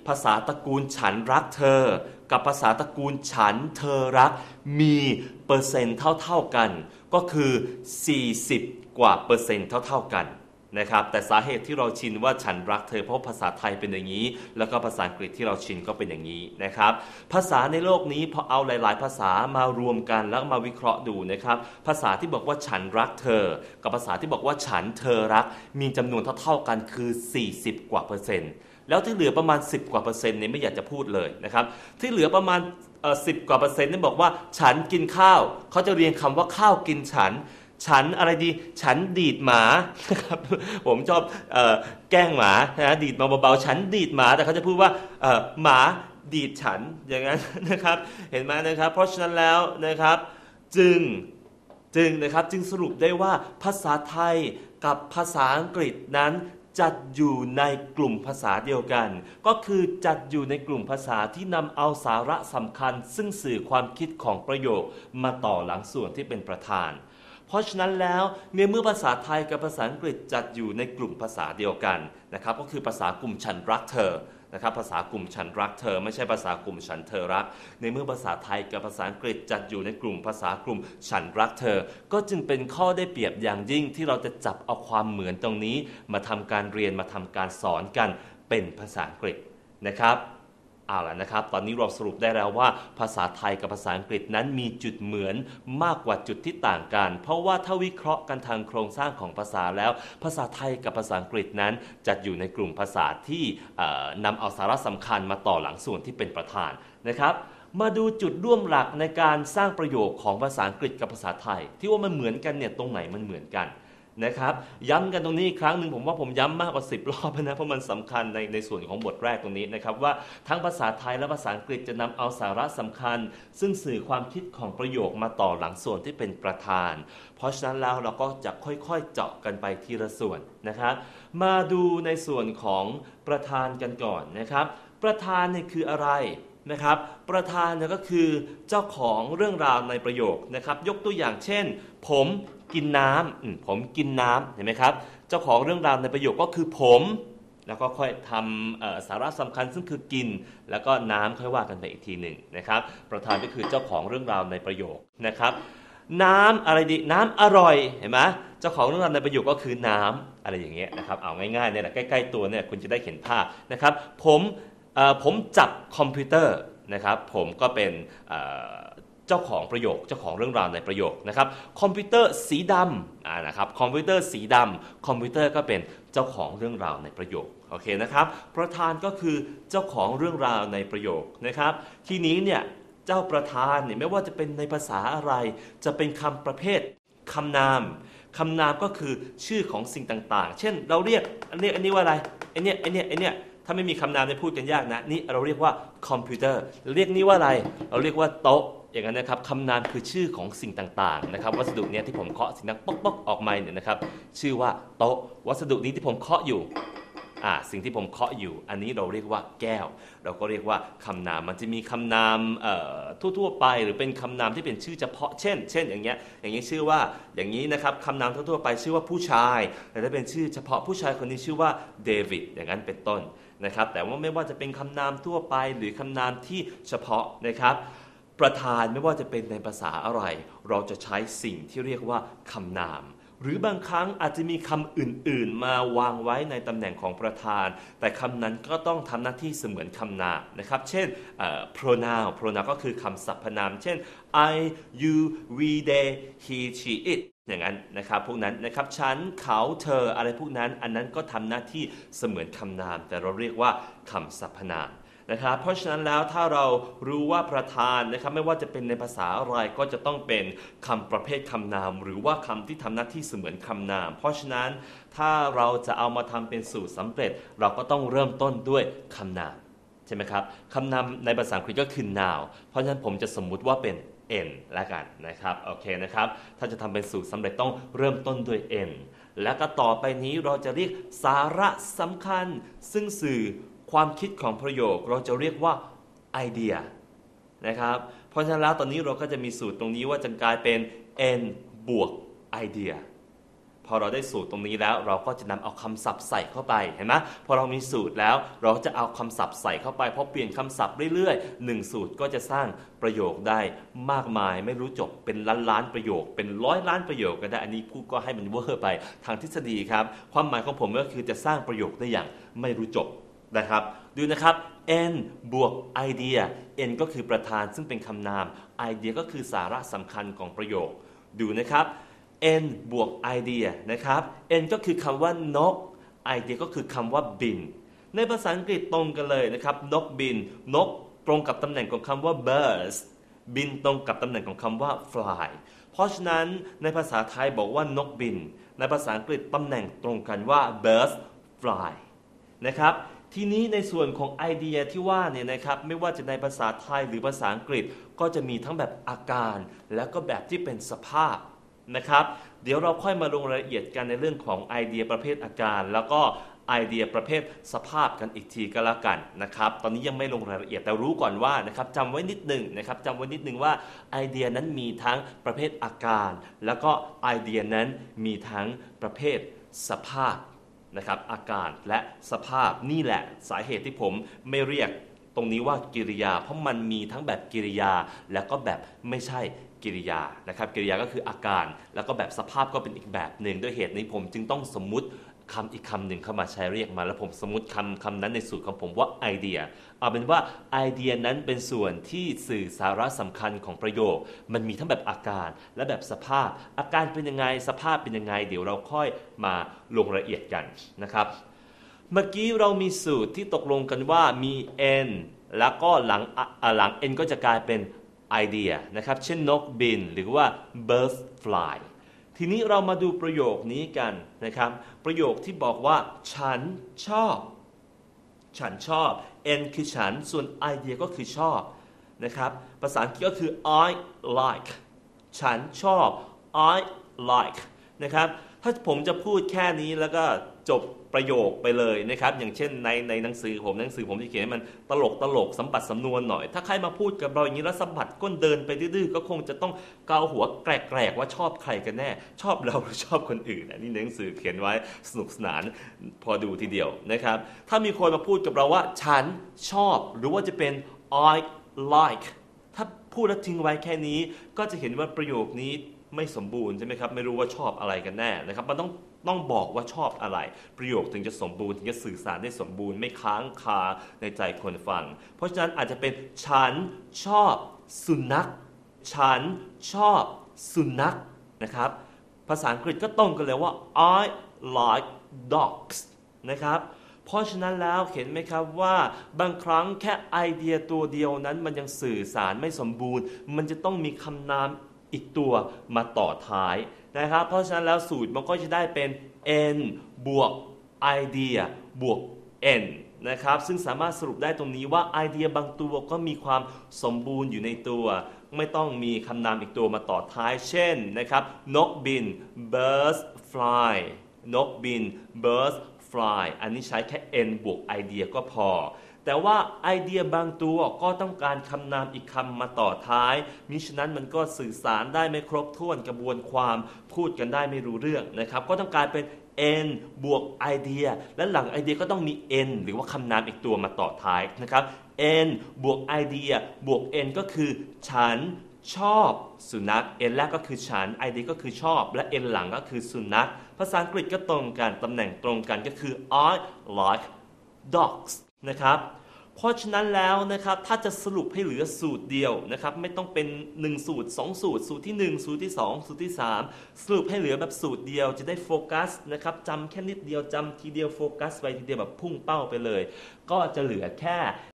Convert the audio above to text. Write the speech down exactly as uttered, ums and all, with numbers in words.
ภาษาตระกูลฉันรักเธอกับภาษาตระกูลฉันเธอรักมีเปอร์เซ็นต์เท่าๆกันก็คือสี่สิบกว่าเปอร์เซ็นต์เท่าๆกันนะครับแต่สาเหตุที่เราชินว่าฉันรักเธอเพราะภาษาไทยเป็นอย่างนี้แล้วก็ภาษาอังกฤษที่เราชินก็เป็นอย่างนี้นะครับภาษาในโลกนี้พอเอาหลายๆภาษามารวมกันแล้วมาวิเคราะห์ดูนะครับภาษาที่บอกว่าฉันรักเธอกับภาษาที่บอกว่าฉันเธอรักมีจำนวนเท่าๆกันคือสี่สิบกว่าเปอร์เซ็นต์แล้วที่เหลือประมาณสิบกว่าเปอร์เซ็นต์เนี่ยไม่อยากจะพูดเลยนะครับที่เหลือประมาณเอ่อสิบกว่าเปอร์เซ็นต์นี่บอกว่าฉันกินข้าวเขาจะเรียงคำว่าข้าวกินฉันฉันอะไรดีฉันดีดหมานะครับผมชอบเอ่อแกล้งหมานะดีดมาเบาๆฉันดีดหมาแต่เขาจะพูดว่าเอ่อหมาดีดฉันอย่างนั้นนะครับเห็นไหมนะครับเพราะฉะนั้นแล้วนะครับจึงจึงนะครับจึงสรุปได้ว่าภาษาไทยกับภาษาอังกฤษนั้นจัดอยู่ในกลุ่มภาษาเดียวกันก็คือจัดอยู่ในกลุ่มภาษาที่นำเอาสาระสำคัญซึ่งสื่อความคิดของประโยคมาต่อหลังส่วนที่เป็นประธานเพราะฉะนั้นแล้วเมื่อภาษาไทยกับภาษาอังกฤษจัดอยู่ในกลุ่มภาษาเดียวกันนะครับก็คือภาษากลุ่มฉันรักเธอนะครับภาษากลุ่มฉันรักเธอไม่ใช่ภาษากลุ่มฉันเธอรักในเมื่อภาษาไทยกับภาษาอังกฤษจัดอยู่ในกลุ่มภาษากลุ่มฉันรักเธอก็จึงเป็นข้อได้เปรียบอย่างยิ่งที่เราจะจับเอาความเหมือนตรงนี้มาทำการเรียนมาทำการสอนกันเป็นภาษาอังกฤษนะครับเอาล่ะนะครับตอนนี้เราสรุปได้แล้วว่าภาษาไทยกับภาษาอังกฤษนั้นมีจุดเหมือนมากกว่าจุดที่ต่างกันเพราะว่าถ้าวิเคราะห์กันทางโครงสร้างของภาษาแล้วภาษาไทยกับภาษาอังกฤษนั้นจัดอยู่ในกลุ่มภาษาที่นำเอาสาระสำคัญมาต่อหลังส่วนที่เป็นประธานนะครับมาดูจุดร่วมหลักในการสร้างประโยคของภาษาอังกฤษกับภาษาไทยที่ว่ามันเหมือนกันเนี่ยตรงไหนมันเหมือนกันนะครับย้ำกันตรงนี้อีกครั้งหนึ่งผมว่าผมย้ำมากกว่าสิบรอบนะเพราะมันสำคัญในในส่วนของบทแรกตรงนี้นะครับว่าทั้งภาษาไทยและภาษาอังกฤษจะนำเอาสาระสำคัญซึ่งสื่อความคิดของประโยคมาต่อหลังส่วนที่เป็นประธานเพราะฉะนั้นแล้วเราก็จะค่อยๆเจาะกันไปทีละส่วนนะครับมาดูในส่วนของประธานกันก่อนนะครับประธานเนี่ยคืออะไรนะครับประธานเนี่ยก็คือเจ้าของเรื่องราวในประโยคนะครับยกตัวอย่างเช่นผมกินน้ำผมกินน้ำเห็นไหมครับเจ้าของเรื่องราวในประโยคก็คือผมแล้วก็ค่อยทำสาระสำคัญซึ่งคือกินแล้วก็น้ำค่อยว่ากันไปอีกทีหนึ่งนะครับประธานก็คือเจ้าของเรื่องราวในประโยคนะครับน้ำอะไรดีน้ำอร่อยเห็นไหมเจ้าของเรื่องราวในประโยคก็คือน้ำอะไรอย่างเงี้ยนะครับเอาง่ายๆเนี่ยแหละใกล้ๆตัวเนี่ยคุณจะได้เห็นภาพนะครับผมผมจับคอมพิวเตอร์นะครับผมก็เป็นเจ้าของประโยคเจ้าของเรื่องราวในประโยคนะครับคอมพิวเตอร์สีดำนะครับคอมพิวเตอร์สีดำคอมพิวเตอร์ก็เป็นเจ้าของเรื่องราวในประโยคโอเคนะครับประธานก็คือเจ้าของเรื่องราวในประโยคนะครับทีนี้เนี่ยเจ้าประธานเนี่ยไม่ว่าจะเป็นในภาษาอะไรจะเป็นคำประเภทคำนามคำนามก็คือชื่อของสิ่งต่างๆเช่นเราเรียกเรียกอันนี้ว่าอะไรไอเนี้ยไอเนี้ยไอเนี้ยถ้าไม่มีคำนามจะพูดกันยากนะนี่เราเรียกว่าคอมพิวเตอร์เรียกนี้ว่าอะไรเราเรียกว่าโต๊ะอย่างนั้นนะครับคำนามคือชื่อของสิ่งต่างๆนะครับวัสดุเนี้ยที่ผมเคาะสิ่งนั้นป๊อกๆออกมาเนี่ยนะครับชื่อว่าโต๊ะวัสดุนี้ที่ผมเคาะอยู่อ่าสิ่งที่ผมเคาะอยู่อันนี้เราเรียกว่าแก้วเราก็เรียกว่าคำนามมันจะมีคำนามเอ่อทั่วๆไปหรือเป็นคำนามที่เป็นชื่อเฉพาะเช่นเช่นอย่างเงี้ยอย่างนี้ชื่อว่าอย่างนี้นะครับคำนามทั่วๆไปชื่อว่าผู้ชายแต่ถ้าเป็นชื่อเฉพาะผู้ชายคนนี้ชื่อว่าเดวิดอย่างนั้นเป็นต้นนะครับแต่ว่าไม่ว่าจะเป็นคำนามทั่วไปหรือคำนามที่เฉพาะนะครับประธานไม่ว่าจะเป็นในภาษาอะไรเราจะใช้สิ่งที่เรียกว่าคำนามหรือบางครั้งอาจจะมีคำอื่นๆมาวางไว้ในตำแหน่งของประธานแต่คำนั้นก็ต้องทำหน้าที่เสมือนคำนามนะครับเช่น pronoun pronoun ก็คือคำสรรพนามเช่น I you we they he she it อย่างนั้นนะครับพวกนั้นนะครับฉันเขาเธออะไรพวกนั้นอันนั้นก็ทำหน้าที่เสมือนคำนามแต่เราเรียกว่าคำสรรพนามนะครับเพราะฉะนั้นแล้วถ้าเรารู้ว่าประธานนะครับไม่ว่าจะเป็นในภาษาอะไรก็จะต้องเป็นคำประเภทคำนามหรือว่าคำที่ทำหน้าที่เสมือนคำนามเพราะฉะนั้นถ้าเราจะเอามาทำเป็นสูตรสำเร็จเราก็ต้องเริ่มต้นด้วยคำนามใช่ไหมครับคำนามในภาษาอังกฤษก็คือ noun เพราะฉะนั้นผมจะสมมุติว่าเป็น n ละกันนะครับโอเคนะครับถ้าจะทำเป็นสูตรสำเร็จต้องเริ่มต้นด้วย n แล้วก็ต่อไปนี้เราจะเรียกสาระสำคัญซึ่งสื่อความคิดของประโยคเราจะเรียกว่าไอเดียนะครับเพราะฉะนั้นแล้วตอนนี้เราก็จะมีสูตรตรงนี้ว่าจะกลายเป็น n บวกไอเดียเพพอเราได้สูตรตรงนี้แล้วเราก็จะนำเอาคำศัพท์ใส่เข้าไปเห็นไหมพอเรามีสูตรแล้วเราจะเอาคำศัพท์ใส่เข้าไปพอเปลี่ยนคำศัพท์เรื่อยๆหนึ่งสูตรก็จะสร้างประโยคได้มากมายไม่รู้จบเป็นล้านล้านประโยคเป็นร้อยล้านประโยคก็ได้อันนี้พูดก็ให้มันเวอร์ไปทางทฤษฎีครับความหมายของผมก็คือจะสร้างประโยคได้อย่างไม่รู้จบนะครับดูนะครับ n บวก idea n ก็คือประธานซึ่งเป็นคำนาม idea ก็คือสาระสำคัญของประโยคดูนะครับ n บวก idea นะครับ n ก็คือคำว่านก idea ก็คือคำว่าบินในภาษาอังกฤษตรงกันเลยนะครับนกบินนกตรงกับตำแหน่งของคำว่า birds บินตรงกับตำแหน่งของคำว่า fly เพราะฉะนั้นในภาษาไทยบอกว่านกบินในภาษาอังกฤษตำแหน่งตรงกันว่า birds fly นะครับทีนี้ในส่วนของไอเดียที่ว่าเนี่ยนะครับไม่ว่าจะในภาษาไทยหรือภาษาอังกฤษก็จะมีทั้งแบบอาการแล้วก็แบบที่เป็นสภาพนะครับเดี๋ยวเราค่อยมาลงรายละเอียดกันในเรื่องของไอเดียประเภทอาการแล้วก็ไอเดียประเภทสภาพกันอีกทีก็แล้วกันนะครับตอนนี้ยังไม่ลงรายละเอียดแต่รู้ก่อนว่านะครับจำไว้นิดนึงนะครับจำไว้นิดนึงว่าไอเดียนั้นมีทั้งประเภทอาการแล้วก็ไอเดียนั้นมีทั้งประเภทสภาพนะครับอาการและสภาพนี่แหละสาเหตุที่ผมไม่เรียกตรงนี้ว่ากิริยาเพราะมันมีทั้งแบบกิริยาแล้วก็แบบไม่ใช่กิริยานะครับกิริยาก็คืออาการแล้วก็แบบสภาพก็เป็นอีกแบบหนึ่งด้วยเหตุนี้ผมจึงต้องสมมุติคำอีกคำหนึ่งเข้ามาใช้เรียกมาแล้วผมสมมติคำคำนั้นในสูตรของผมว่าไอเดียเอาเป็นว่าไอเดียนั้นเป็นส่วนที่สื่อสาระสำคัญของประโยคมันมีทั้งแบบอาการและแบบสภาพอาการเป็นยังไงสภาพเป็นยังไงเดี๋ยวเราค่อยมาลงรายละเอียดกันนะครับเมื่อกี้เรามีสูตรที่ตกลงกันว่ามี n แล้วก็หลังหลัง n ก็จะกลายเป็นไอเดียนะครับเช่นนกบินหรือว่า birds flyทีนี้เรามาดูประโยคนี้กันนะครับประโยคที่บอกว่าฉันชอบฉันชอบ n คือฉันส่วน idea ก็คือชอบนะครับภาษาอังกฤษก็คือ I like ฉันชอบ I like นะครับถ้าผมจะพูดแค่นี้แล้วก็จบประโยคไปเลยนะครับอย่างเช่นในในหนังสือผมหนังสือผมที่เขียนให้มันตลกตลกสัมบัติสำนวนหน่อยถ้าใครมาพูดกับเราอย่างนี้แล้วสัมบัติก้นเดินไปดื้อๆก็คงจะต้องเกาหัวแกรกๆว่าชอบใครกันแน่ชอบเราหรือชอบคนอื่นนี่หนังสือเขียนไว้สนุกสนานพอดูทีเดียวนะครับถ้ามีคนมาพูดกับเราว่าฉันชอบหรือว่าจะเป็น I like ถ้าพูดแล้วทิ้งไว้แค่นี้ก็จะเห็นว่าประโยคนี้ไม่สมบูรณ์ใช่ไหมครับไม่รู้ว่าชอบอะไรกันแน่นะครับมันต้องต้องบอกว่าชอบอะไรประโยคถึงจะสมบูรณ์ถึงจะสื่อสารได้สมบูรณ์ไม่ค้างคาในใจคนฟังเพราะฉะนั้นอาจจะเป็นฉันชอบสุนัขฉันชอบสุนัขนะครับภาษาอังกฤษก็ตรงกันเลยว่า I like dogs นะครับเพราะฉะนั้นแล้วเห็นไหมครับว่าบางครั้งแค่ไอเดียตัวเดียวนั้นมันยังสื่อสารไม่สมบูรณ์มันจะต้องมีคำนามอีกตัวมาต่อท้ายนะครับเพราะฉะนั้นแล้วสูตรมันก็จะได้เป็น n บวก idea บวก n นะครับซึ่งสามารถสรุปได้ตรงนี้ว่าไอเดียบางตัวก็มีความสมบูรณ์อยู่ในตัวไม่ต้องมีคำนามอีกตัวมาต่อท้ายเช่นนะครับนกบิน birds fly นกบิน birds fly อันนี้ใช้แค่ n บวก idea ก็พอแต่ว่าไอเดียบางตัวก็ต้องการคำนามอีกคำมาต่อท้ายมิฉะนั้นมันก็สื่อสารได้ไม่ครบถ้วนกระบวนความพูดกันได้ไม่รู้เรื่องนะครับก็ต้องการเป็น n บวก idea และหลัง idea ก็ต้องมี n หรือว่าคำนามอีกตัวมาต่อท้ายนะครับ n บวก idea บวก n ก็คือฉันชอบสุนัข n แรกก็คือฉัน idea ก็คือชอบและ n หลังก็คือสุนัขภาษาอังกฤษก็ตรงกันตำแหน่งตรงกันก็คือ I like dogs นะครับเพราะฉะนั้นแล้วนะครับถ้าจะสรุปให้เหลือสูตรเดียวนะครับไม่ต้องเป็นหนึ่งสูตรสองสูตรสูตรที่หนึ่งสูตรที่สองสูตรที่สามสรุปให้เหลือแบบสูตรเดียวจะได้โฟกัสนะครับจำแค่นิดเดียวจำทีเดียวโฟกัสไปทีเดียวแบบพุ่งเป้าไปเลยก็จะเหลือแค่